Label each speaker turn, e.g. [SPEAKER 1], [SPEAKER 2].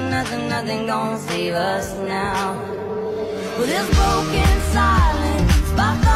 [SPEAKER 1] nothing gonna save us now. Well, this broken silence by